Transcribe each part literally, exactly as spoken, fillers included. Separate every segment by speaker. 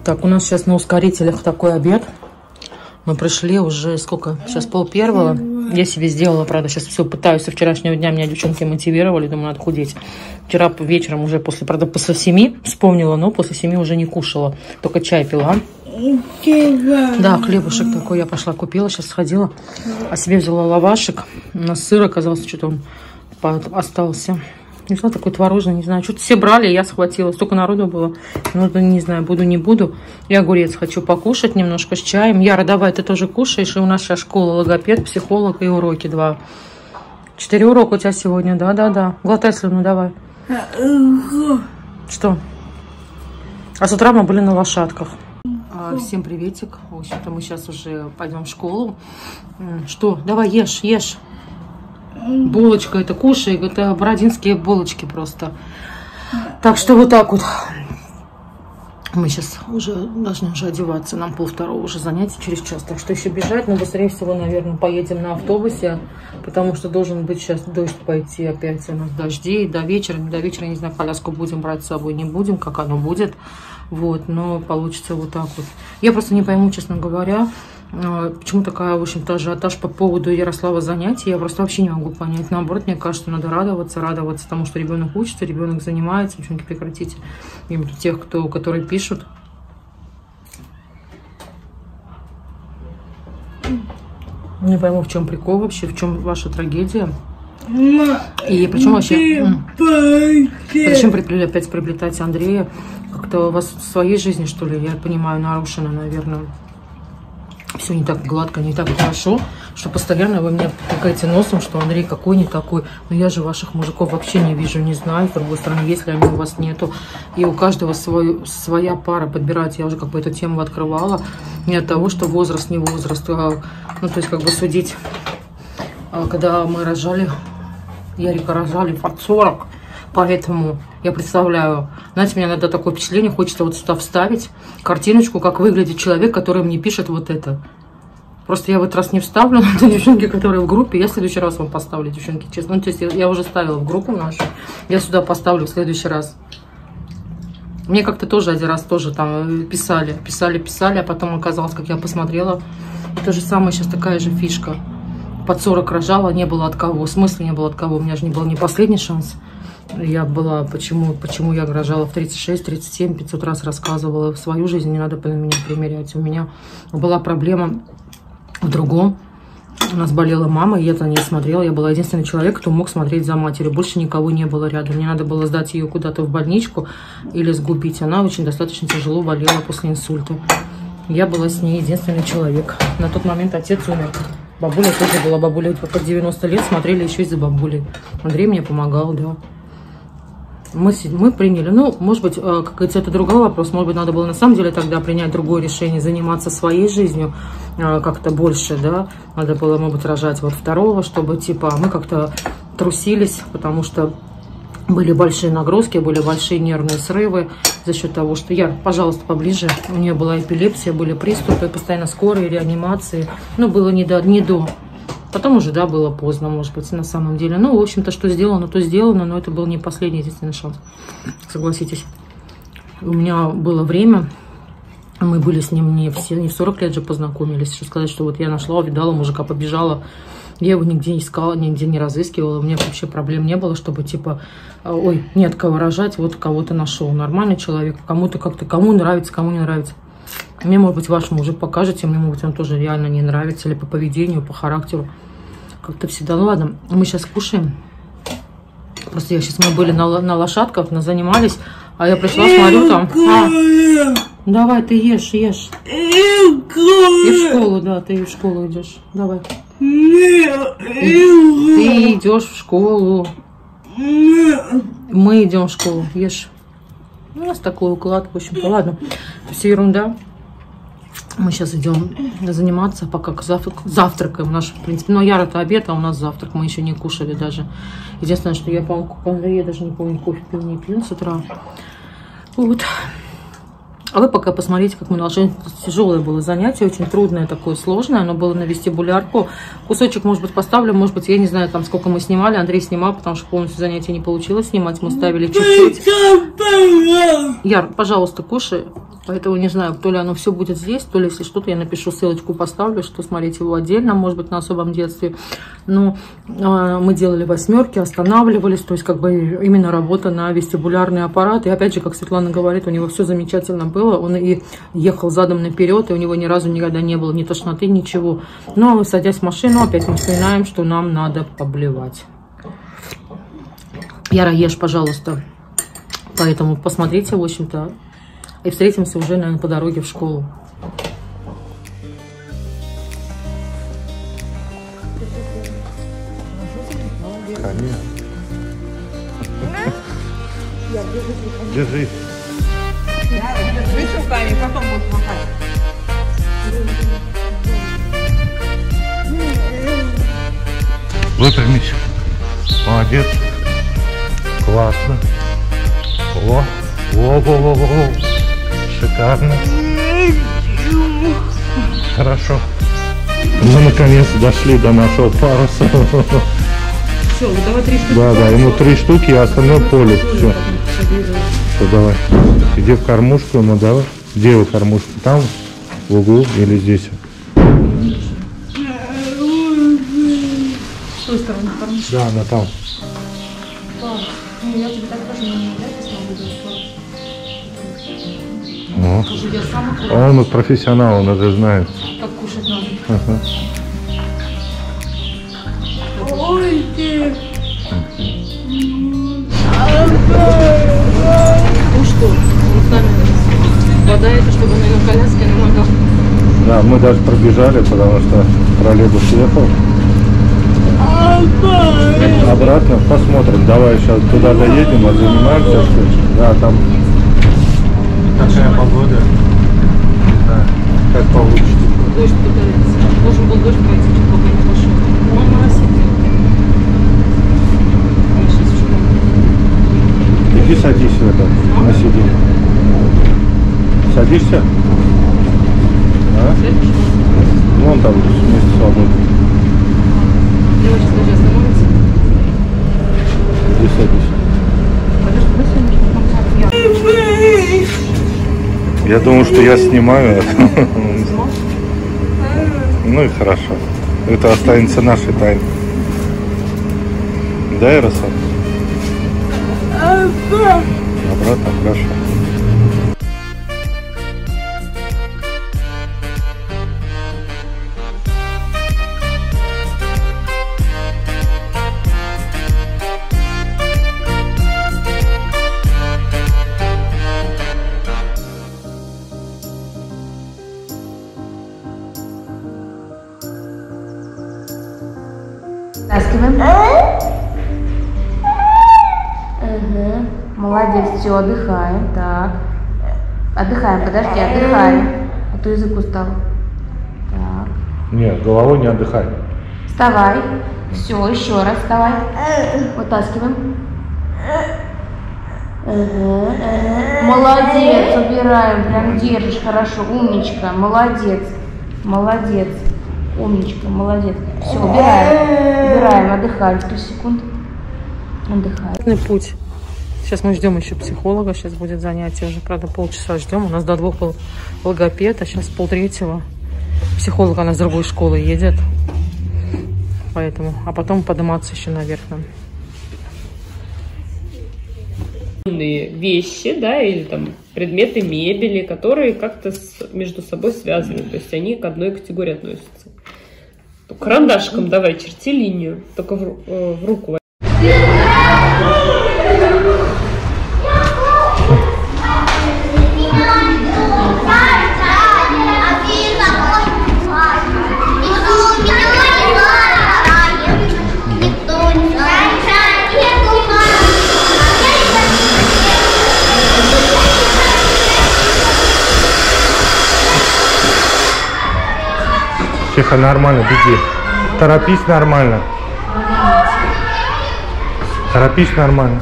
Speaker 1: Так, у нас сейчас на ускорителях такой обед. Мы пришли уже, сколько? Сейчас пол первого. Я себе сделала, правда, сейчас все пытаюсь. Со вчерашнего дня меня девчонки мотивировали, думаю, надо худеть. Вчера вечером уже, после, правда, после семи вспомнила, но после семи уже не кушала. Только чай пила. Да, хлебушек такой я пошла купила, сейчас сходила. А себе взяла лавашек. У нас сыр оказался, что-то он остался. Не знаю, такой творожный, не знаю. Что-то все брали, я схватила. Столько народу было. Ну, не знаю, буду, не буду. Я огурец хочу покушать немножко с чаем. Яра, давай, ты тоже кушаешь. И у нас сейчас школа, логопед, психолог и уроки два. Четыре урока у тебя сегодня, да-да-да. Глотай слюну, давай. Что? А с утра мы были на лошадках. Всем приветик. В общем-то, мы сейчас уже пойдем в школу. Что? Давай, ешь, ешь. Булочка, это кушай, это бородинские булочки просто. Так что вот так вот. Мы сейчас уже должны уже одеваться. Нам полвторого уже занятий через час. Так что еще бежать, но быстрее всего, наверное, поедем на автобусе. Потому что должен быть сейчас дождь пойти опять. У нас дожди до вечера. Не до вечера, не знаю, коляску будем брать с собой, не будем, как оно будет. Вот, но получится вот так вот. Я просто не пойму, честно говоря, почему такая, в общем-то, ажиотаж по поводу Ярослава занятий. Я просто вообще не могу понять. Наоборот, мне кажется, надо радоваться, радоваться тому, что ребенок учится, ребенок занимается. Девчонки, прекратите. Именно тех, кто, которые пишут. Не пойму, в чем прикол вообще, в чем ваша трагедия. И причем вообще... Зачем опять приплетать Андрея? Как-то у вас в своей жизни, что ли, я понимаю, нарушено, наверное. Все не так гладко, не так хорошо, что постоянно вы меня потыкаете носом, что Андрей какой не такой. Но я же ваших мужиков вообще не вижу, не знаю. С другой стороны, если они у вас нету. И у каждого свой, своя пара подбирать. Я уже как бы эту тему открывала. Не от того, что возраст, не возраст. А, ну, то есть как бы судить. А, когда мы рожали, Ярика рожали под сорок. Поэтому я представляю, знаете, мне иногда такое впечатление, хочется вот сюда вставить картиночку, как выглядит человек, который мне пишет вот это. Просто я в этот раз не вставлю, но девчонки, которые в группе, я в следующий раз вам поставлю, девчонки, честно. Ну, то есть я, я уже ставила в группу нашу, я сюда поставлю в следующий раз. Мне как-то тоже один раз тоже там писали, писали, писали, а потом оказалось, как я посмотрела, то же самое сейчас такая же фишка. Под сорок рожала, не было от кого, в смысле не было от кого, у меня же не был не последний шанс. Я была, почему, почему я рожала в тридцать шесть, тридцать семь, пятьсот раз рассказывала. В свою жизнь не надо на меня примерять. У меня была проблема в другом. У нас болела мама, и я на ней смотрела. Я была единственный человек, кто мог смотреть за матерью. Больше никого не было рядом. Мне надо было сдать ее куда-то в больничку или сгубить. Она очень достаточно тяжело болела после инсульта. Я была с ней единственный человек. На тот момент отец умер. Бабуля тоже была. Бабуля под девяносто лет, смотрели еще и за бабулей. Андрей мне помогал, да. Мы, мы приняли, ну, может быть, как говорится, это другой вопрос, может быть, надо было на самом деле тогда принять другое решение, заниматься своей жизнью как-то больше, да, надо было, может быть, рожать вот второго, чтобы, типа, мы как-то трусились, потому что были большие нагрузки, были большие нервные срывы за счет того, что я, пожалуйста, поближе, у нее была эпилепсия, были приступы, постоянно скорые, реанимации, ну, было не до, не до. Потом уже, да, было поздно, может быть, на самом деле. Ну, в общем-то, что сделано, то сделано, но это был не последний, единственный шанс. Согласитесь. У меня было время, мы были с ним не все, не в сорок лет же познакомились. Что сказать, что вот я нашла, увидала мужика, побежала. Я его нигде не искала, нигде не разыскивала. У меня вообще проблем не было, чтобы, типа, ой, нет кого рожать, вот кого-то нашел. Нормальный человек, кому-то как-то, кому нравится, кому не нравится. Мне, может быть, ваш мужик покажете, мне, может быть, он тоже реально не нравится, или по поведению, по характеру. Как-то всегда. Ну ладно, мы сейчас кушаем. Просто я сейчас, мы были на, на лошадках, на занимались, а я пришла, смотрю там. А, давай, ты ешь, ешь. И в школу, да, ты в школу идешь. Давай. Ты идешь в школу. Мы идем в школу, ешь. У нас такой уклад, в общем-то, ладно. Все ерунда. Мы сейчас идем заниматься, пока завтрак, завтракаем наш, в принципе. Но Яра-то обед, а у нас завтрак. Мы еще не кушали даже. Единственное, что я, по-моему, я даже не помню, кофе пил, не пил с утра. Вот. А вы пока посмотрите, как мы должны. Тяжелое было занятие, очень трудное такое, сложное. Оно было на вестибулярку. Кусочек, может быть, поставлю, может быть, я не знаю, там сколько мы снимали. Андрей снимал, потому что полностью занятие не получилось снимать. Мы ставили чуть-чуть. Яр, пожалуйста, кушай. Поэтому не знаю, то ли оно все будет здесь, то ли если что-то я напишу, ссылочку поставлю, что смотреть его отдельно, может быть, на особом детстве. Но э, мы делали восьмерки, останавливались, то есть как бы именно работа на вестибулярный аппарат. И опять же, как Светлана говорит, у него все замечательно было. Он и ехал задом наперед, и у него ни разу никогда не было ни тошноты, ничего. Но садясь в машину, опять мы вспоминаем, что нам надо поблевать. Яра, ешь, пожалуйста. Поэтому посмотрите, в общем-то. И встретимся уже, наверное, по дороге в школу.
Speaker 2: Конечно. Держи.
Speaker 3: Держи руками, потом будешь махать.
Speaker 2: Выпрямись. Молодец. Классно. О, о, о, о, о. Шикарно. Хорошо. Мы наконец дошли до нашего паруса.
Speaker 1: Все, давай три штуки.
Speaker 2: Да, да, ему три штуки, а остальное поле. Все. Все, давай. Иди в кормушку ему, давай. Где вы кормушку? Там, в углу или здесь?
Speaker 1: С той стороны кормушка.
Speaker 2: Да, она там.
Speaker 1: Ну, я тебе так тоже не смогу.
Speaker 2: О.
Speaker 1: Я сама
Speaker 2: Он профессионал, он уже знает.
Speaker 1: как кушать надо.
Speaker 2: Ага.
Speaker 3: Ой, ты.
Speaker 1: Ну что, мы с нами вода это, чтобы на ее коляске на ногах.
Speaker 2: Да, мы даже пробежали, потому что троллейбус ехал. Обратно посмотрим. Давай сейчас туда доедем, а занимаемся. Да, там такая погода. Да, как получится.
Speaker 1: Дождь пытается. Должен был дождь пойти, чуть пока не пошел. Он моросит. Я сейчас в школу.
Speaker 2: Иди садись в это, на сиденье. Садишься? А?
Speaker 1: Сядешь?
Speaker 2: Вон там место свободно.
Speaker 1: Лева сейчас даже остановится.
Speaker 2: Иди садись. Я думаю, что я снимаю. Ну и хорошо. Это останется нашей тайной. Да, Ярослав? Обратно, хорошо.
Speaker 4: Таскиваем. Угу. Молодец, все, отдыхаем. Так. Отдыхаем, подожди, отдыхаем. А то язык устал. Так.
Speaker 2: Нет, головой не отдыхай.
Speaker 4: Вставай. Все, еще раз вставай. Вытаскиваем. Угу, угу. Молодец, убираем, прям держишь, хорошо, умничка, молодец, молодец, умничка, молодец. Все, убираем, убираем, отдыхаем, сто секунд, отдыхаем.
Speaker 1: Путь. Сейчас мы ждем еще психолога, сейчас будет занятие, уже, правда, полчаса ждем, у нас до двух был логопед, а сейчас полтретьего. Психолог, она с другой школы едет, поэтому, а потом подниматься еще наверх нам.
Speaker 5: Вещи, да, или там предметы мебели, которые как-то с, между собой связаны, то есть они к одной категории относятся. Карандашиком давай черти линию, только в, э, в руку.
Speaker 2: Тихо, нормально, беги. Торопись нормально. Торопись нормально.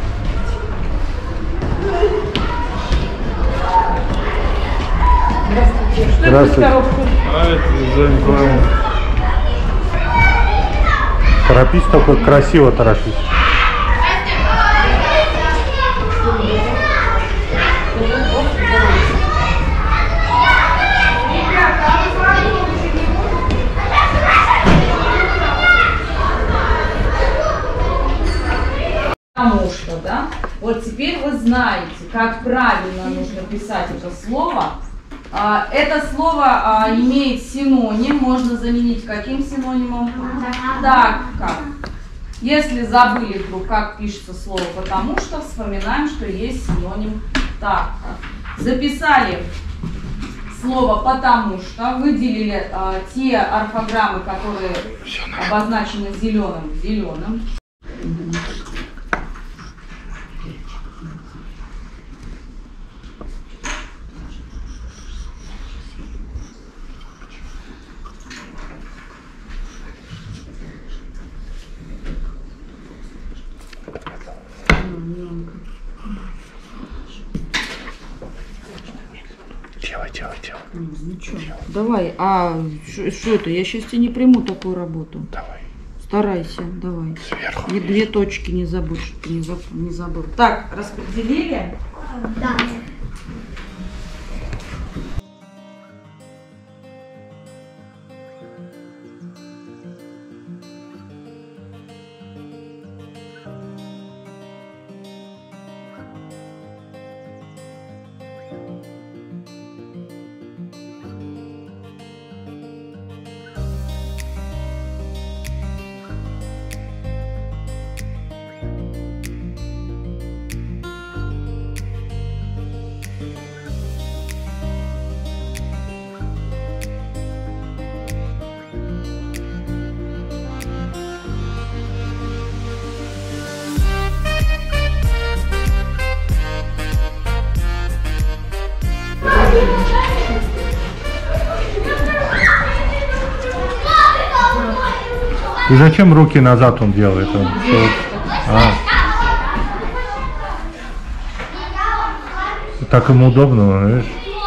Speaker 2: Здравствуйте. Здравствуйте. Торопись только, красиво торопись.
Speaker 4: Вот теперь вы знаете, как правильно нужно писать это слово. Это слово имеет синоним, можно заменить каким синонимом? Так как. Если забыли вдруг, как пишется слово «потому что», вспоминаем, что есть синоним «так как». Записали слово «потому что», выделили а, те орфограммы, которые обозначены зеленым, зеленым.
Speaker 2: Делай, делай, делай.
Speaker 1: Ну что, давай, а что это? Я сейчас тебе не приму такую работу.
Speaker 2: Давай.
Speaker 1: Старайся, давай.
Speaker 2: Сверху.
Speaker 1: И две точки не забудь, чтобы ты не забыл. Не забыл. Так, распределили?
Speaker 6: Да.
Speaker 2: И зачем руки назад он делает? Он, что... а. Так ему удобно, видишь?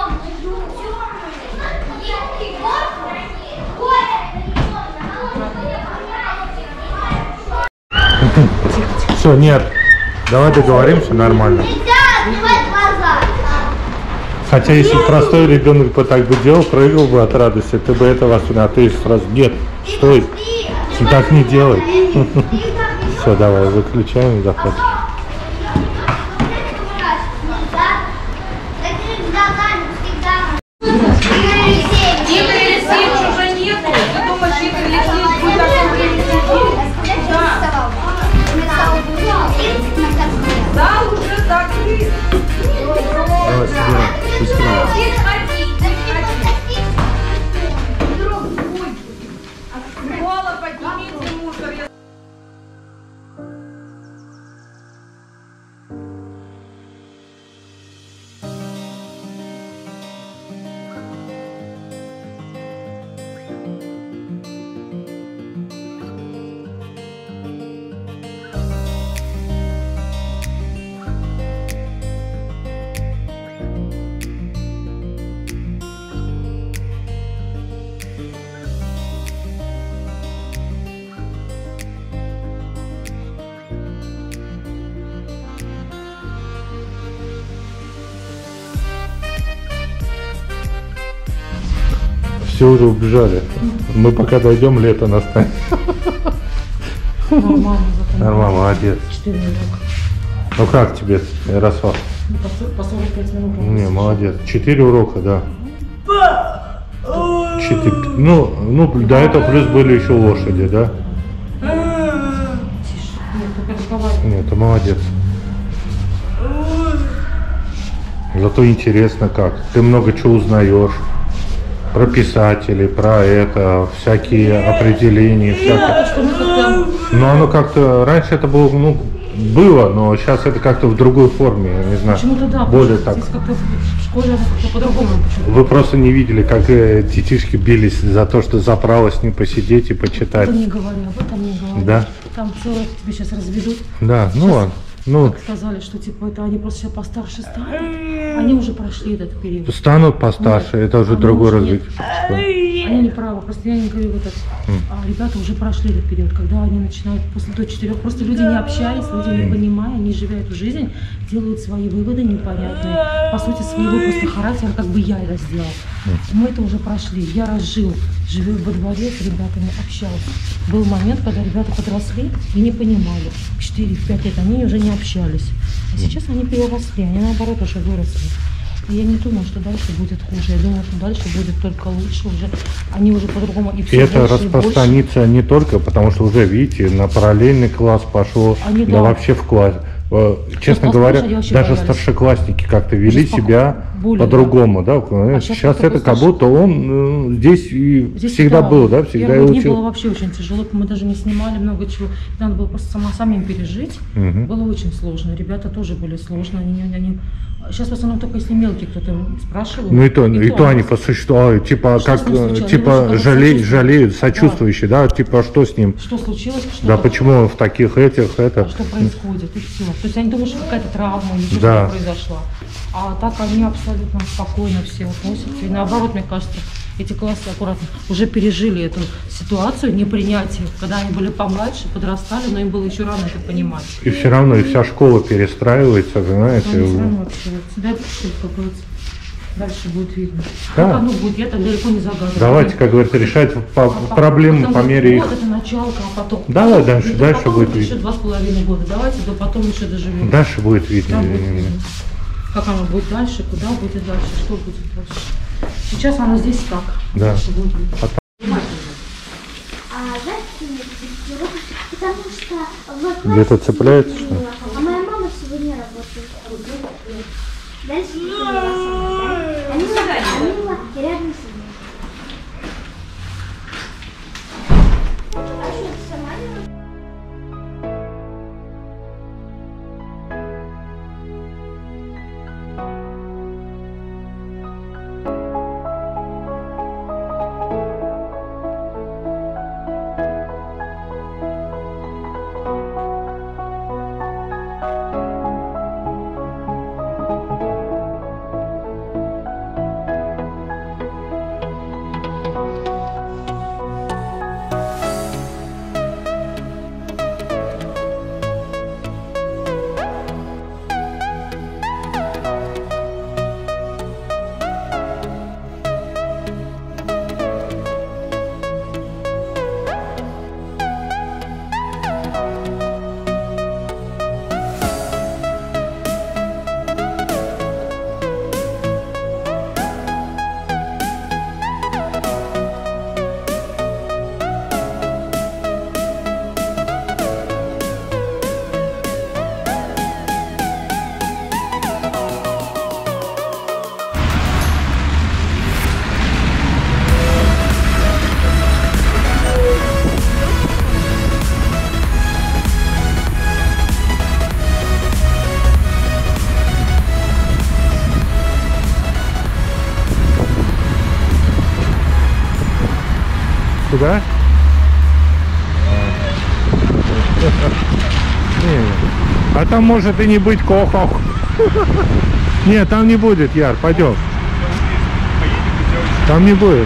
Speaker 2: Все, нет. Давай договоримся нормально. Хотя если простой ребенок бы так бы делал, прыгал бы от радости, ты бы этого сюда, а ты сразу нет, стой, так не делай. Все, давай, выключаем и заходим. Давай, собираем, быстрее. Все уже убежали. Мы пока дойдем, лето настанет.
Speaker 1: Нормально,
Speaker 2: Нормально, молодец. Ну как тебе, Ярослав?
Speaker 1: По сорок пять минут.
Speaker 2: Не, молодец. Четыре урока, да. Четыре. Ну, ну, до этого плюс были еще лошади, да? Нет, ты молодец. Зато интересно как. Ты много чего узнаешь. Про писателей, про это, всякие определения, всякое. Но оно как-то, раньше это было, ну, было, но сейчас это как-то в другой форме, я не знаю.
Speaker 1: Почему-то да,
Speaker 2: более так.
Speaker 1: Здесь как-то в школе как-то по-другому.
Speaker 2: Вы просто не видели, как э, детишки бились за то, что за право с ним посидеть и почитать.
Speaker 1: Об этом не говори, об этом не говори.
Speaker 2: Да?
Speaker 1: Там целое тебе сейчас разведут.
Speaker 2: Да,
Speaker 1: Сейчас,
Speaker 2: ну ладно. Ну,
Speaker 1: как сказали, что типа это они просто сейчас постарше станут. Они уже прошли этот период.
Speaker 2: станут постарше,
Speaker 1: Нет,
Speaker 2: это уже
Speaker 1: они
Speaker 2: другое
Speaker 1: уже
Speaker 2: развитие.
Speaker 1: нет. Они не правы, просто я не говорю вот это. А ребята уже прошли этот период, когда они начинают после до четырех. Просто люди не общаясь, люди не понимая, не живя эту жизнь, делают свои выводы непонятные. По сути, своего просто характера, как бы я это сделал. Мы это уже прошли. Я разжил живет во дворе, с ребятами общался. Был момент, когда ребята подросли и не понимали. четыре-пять лет они уже не общались. А сейчас они переросли, они наоборот уже выросли. И я не думаю, что дальше будет хуже. Я думаю, что дальше будет только лучше уже. Они уже по-другому. И,
Speaker 2: и это распространится не только, потому что уже, видите, на параллельный класс пошло, они, да, да вообще в класс. Честно вот, говоря, даже боялись. Старшеклассники как-то вели сейчас себя по-другому, да? да? А сейчас, сейчас это как будто он э, здесь и здесь всегда был, да? Всегда и учил. Мне было
Speaker 1: вообще очень тяжело, мы даже не снимали много чего. Надо было просто сама, самим пережить. Угу. Было очень сложно. Ребята тоже были сложные. Они, они... Сейчас в основном только если мелкий кто-то спрашивает.
Speaker 2: Ну и то, и, и то, то они по существу, типа, что как, типа, жалеют, жалеют, сочувствующие, да. да, типа, что с ним?
Speaker 1: Что случилось? Что
Speaker 2: да, почему в таких этих, это...
Speaker 1: Что происходит, и все. То есть они думают, что какая-то травма или что-то да. произошла. А так они абсолютно спокойно все относятся. И наоборот, мне кажется, эти классы аккуратно уже пережили эту ситуацию непринятия, когда они были помладше, подрастали, но им было еще рано это понимать.
Speaker 2: И все равно и вся школа перестраивается, знаете.
Speaker 1: Ну, дай какой-то дальше будет видно. Да. Как оно будет, я так далеко не загадываю.
Speaker 2: Давайте, как говорится, решать по а, проблемы по мере их.
Speaker 1: Вот это началка, а потом.
Speaker 2: Давай дальше, дальше
Speaker 1: потом
Speaker 2: будет видно.
Speaker 1: Еще два с половиной года. Давайте, да потом еще доживем.
Speaker 2: Дальше будет видно.
Speaker 1: Да, будет видно. Как оно будет дальше, куда будет дальше, что будет дальше. Сейчас оно здесь так.
Speaker 2: Да. Где-то цепляется, что ли?
Speaker 6: А моя мама сегодня работает. Дальше они рядом с ней. А что, ты сама не
Speaker 2: Куда? А там может и не быть кохов. Нет, там не будет, Яр, пойдем. Там не будет.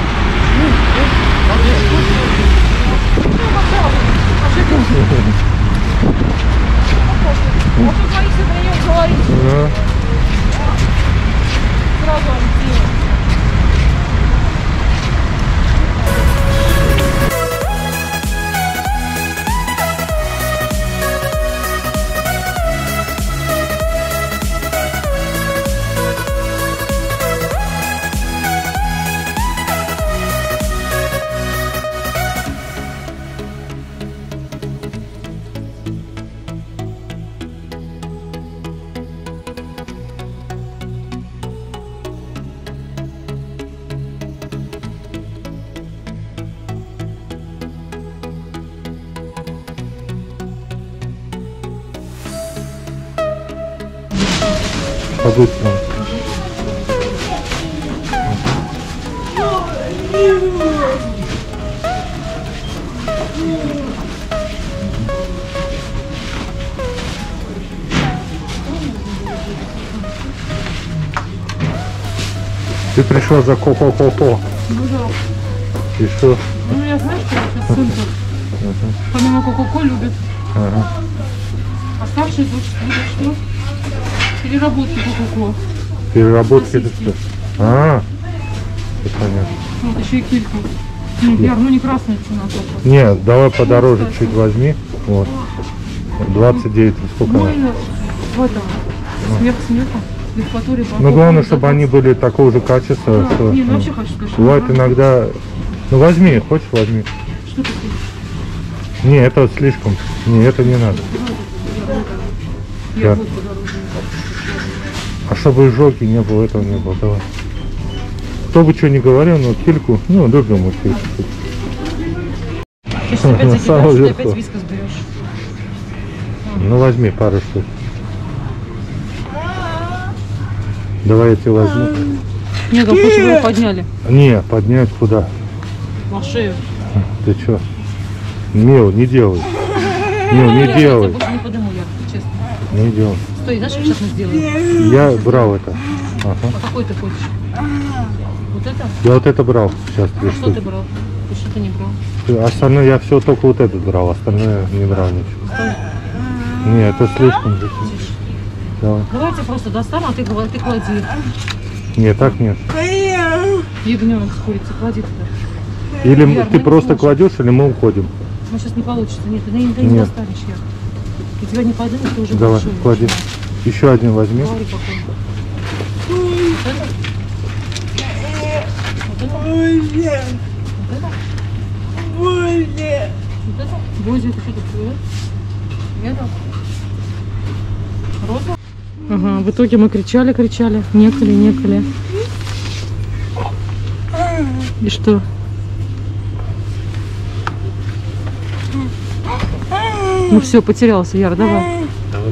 Speaker 2: По-быстрому. Ты пришла за ко-ко-ко-ко.
Speaker 1: Ну да.
Speaker 2: И что?
Speaker 1: Ну я знаю, что сейчас сын тут. Ага. Помимо ко-ко-ко любит.
Speaker 2: Ага.
Speaker 1: А старший дочь любит что? Переработки ко-ко-ко.
Speaker 2: Переработки это что? А, понятно.
Speaker 1: Вот еще и килька. Ну, Яр, ну не красная цена только.
Speaker 2: Не, давай подороже чуть возьми. Вот. двадцать девять, сколько
Speaker 1: Ну,
Speaker 2: надо?
Speaker 1: в этом. Смех смехом. Легкотуре.
Speaker 2: Ну, главное, чтобы они были такого же качества.
Speaker 1: Да,
Speaker 2: что,
Speaker 1: не, ну
Speaker 2: ну,
Speaker 1: вообще хочу сказать, что
Speaker 2: бывает
Speaker 1: нормально.
Speaker 2: иногда... Ну, возьми, хочешь, возьми.
Speaker 1: Что ты хочешь?
Speaker 2: Не, это слишком. Не, это не надо.
Speaker 1: Я
Speaker 2: Да.
Speaker 1: вот подороже.
Speaker 2: А чтобы изжоги не было, этого не было. Давай. Кто бы что ни говорил, но кильку, ну, любим мы кильку.
Speaker 1: Сейчас опять
Speaker 2: На самом
Speaker 1: закидаешь, ты
Speaker 2: верху.
Speaker 1: опять вискас берешь.
Speaker 2: Ну, возьми пару штук. Давай я тебе возьму.
Speaker 1: Нет, там хочешь, его подняли.
Speaker 2: Не, поднять куда?
Speaker 1: На шею.
Speaker 2: Ты что? Мил, не делай. Мил, не
Speaker 1: Я
Speaker 2: делай.
Speaker 1: тебя больше не подниму, я, честно.
Speaker 2: Не делай.
Speaker 1: Стой, знаешь, что сейчас мы сделаем?
Speaker 2: Я брал это. Ага.
Speaker 1: А какой ты хочешь? Вот это?
Speaker 2: Я вот это брал. Сейчас три
Speaker 1: А что ты
Speaker 2: штуки.
Speaker 1: брал? Ты что-то не брал.
Speaker 2: Остальное я все только вот этот брал, остальное не брал ничего. Не, это слишком. Давай.
Speaker 1: Давайте просто достану, а ты, говори- ты клади.
Speaker 2: Не, так нет.
Speaker 1: Ягненок с курицей, клади туда.
Speaker 2: Или
Speaker 1: Яр,
Speaker 2: ты
Speaker 1: мы не
Speaker 2: просто
Speaker 1: сможем.
Speaker 2: кладешь, или мы уходим.
Speaker 1: Ну сейчас не получится, нет, ты, не- ты не
Speaker 2: Нет.
Speaker 1: достанешь, Яр. У тебя не поднимешь, ты уже
Speaker 2: Давай,
Speaker 1: большой.
Speaker 2: клади. Еще один возьми.
Speaker 1: Говори какой. Вот это? Вот это? Вот это? Вот это? Бози, это что такое? Это? Роза? Ага, в итоге мы кричали, кричали, некали, некали. И что? Ну все, потерялся, Яр, давай.
Speaker 2: Давай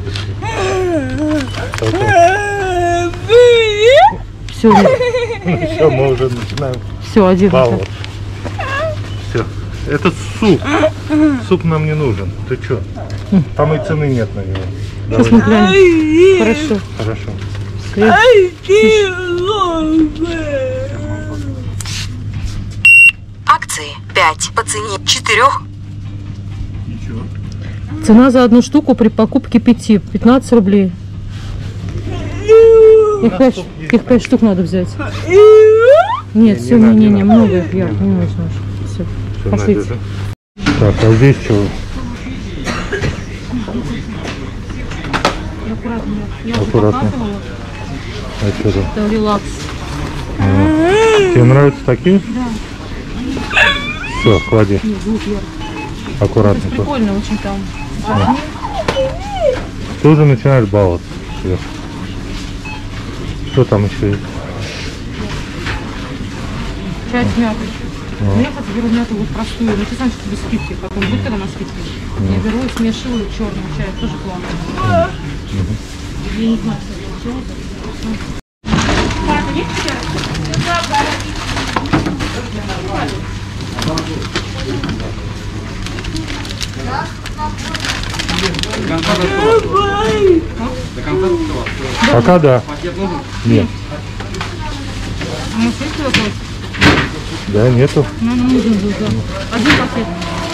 Speaker 1: Все,
Speaker 2: Все, мы уже начинаем
Speaker 1: все, один.
Speaker 2: баловаться. Все. Это суп. Суп нам не нужен. Ты что? Там и цены нет на него.
Speaker 1: Сейчас мы глянем. Хорошо.
Speaker 2: Хорошо.
Speaker 7: Акции пять по цене четырех.
Speaker 1: Цена за одну штуку при покупке пяти. пятнадцать рублей. Их пять, их пять штук надо взять. Нет,
Speaker 2: Не,
Speaker 1: все,
Speaker 2: не
Speaker 1: не,
Speaker 2: надо,
Speaker 1: не,
Speaker 2: не
Speaker 1: не,
Speaker 2: надо.
Speaker 1: много их, Яр, не нужно уже. Все,
Speaker 2: Всё,
Speaker 1: пошлите.
Speaker 2: надежда. Так, а здесь что?
Speaker 1: Аккуратно, я уже
Speaker 2: Аккуратно.
Speaker 1: показывала.
Speaker 2: А что там?
Speaker 1: Это релакс.
Speaker 2: Тебе нравятся такие? Да. Все, клади.
Speaker 1: Не, звук, Яр.
Speaker 2: Аккуратно.
Speaker 1: Это
Speaker 2: клади.
Speaker 1: прикольно очень там.
Speaker 2: Ты уже начинаешь баловаться. Всё. Что там еще есть?
Speaker 1: Чай с мятой. Ну, я хоть беру мяту вот простую, но ты знаешь, что без скидки. Потом будет, когда на скидке. Я беру и смешиваю черный чай, тоже классно. Я не знаю, что это получилось.
Speaker 2: Пока да. Нет.
Speaker 1: А может есть вопрос?
Speaker 2: Да, нету.
Speaker 1: Ну, нам нужен был, да. Один пакет.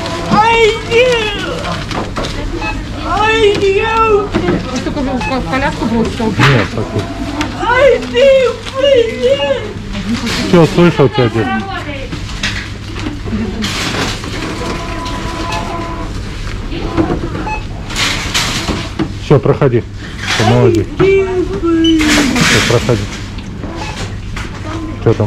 Speaker 1: Вы только в в коляску бросите.
Speaker 2: Нет, пакет. Все, слышал тебя, дед. Все, проходи. Всё, молодец. Все, проходи. Что там?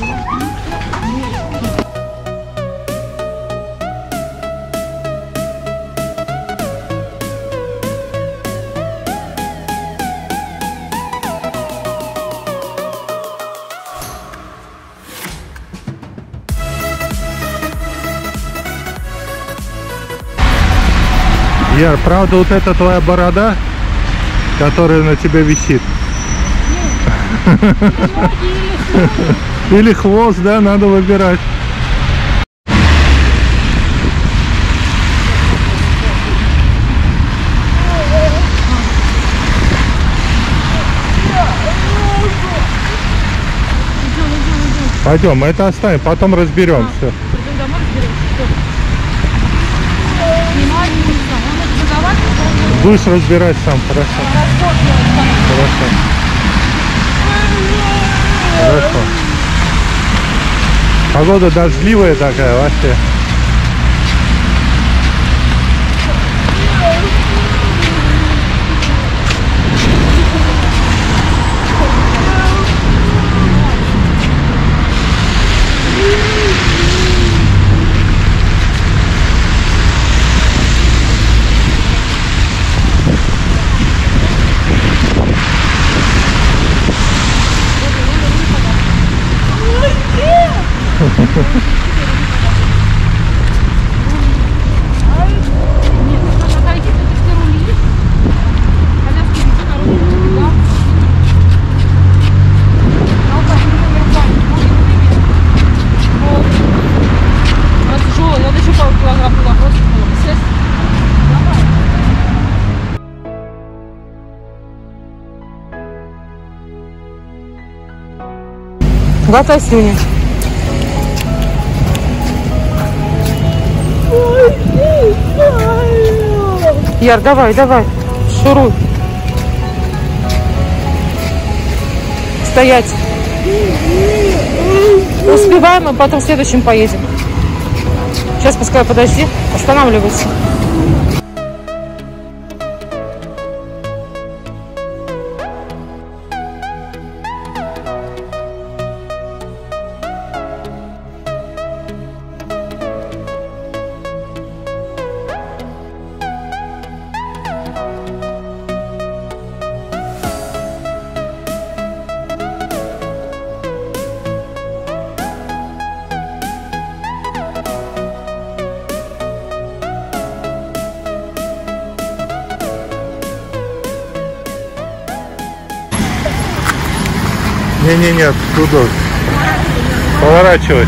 Speaker 2: Яр, правда вот это твоя борода, которая на тебе висит? Или хвост, да, надо выбирать. Пойдем, мы это оставим, потом разберем все.
Speaker 1: Придем домой, разберем. Снимать, не знаю. Он это задавать, он
Speaker 2: Будешь разбирать сам, хорошо.
Speaker 1: разбор делать сам.
Speaker 2: Хорошо. Хорошо. Погода дождливая такая вообще.
Speaker 1: Глотай слюни. Яр, давай, давай, шуруй. Стоять. Успеваем, и потом в следующем поедем. Сейчас, пускай, подожди, останавливайся.
Speaker 2: Не-не-не, туда. Поворачивай.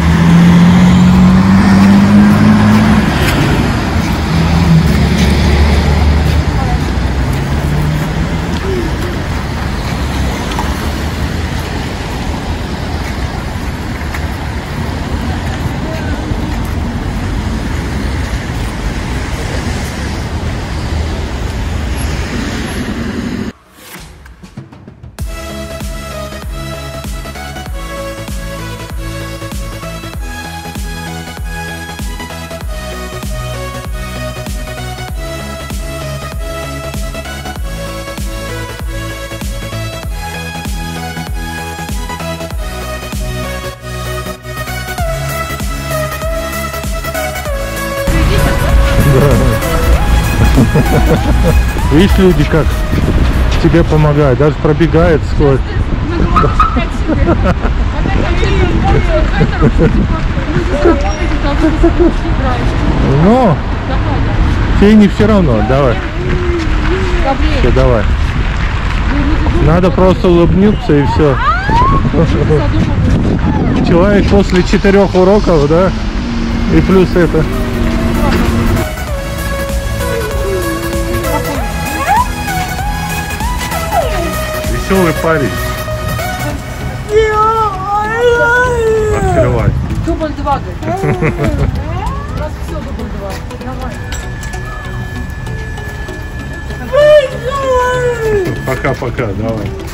Speaker 2: Видишь, люди как тебе помогают, даже пробегает сквозь. Но тебе не все равно, давай. Все, давай. Надо просто улыбнуться и все. Человек после четырех уроков, да, и плюс это. Веселый парень. Открывай.
Speaker 1: Дубль два, говорит. У нас все дубль два. Давай.
Speaker 2: Пока-пока, давай.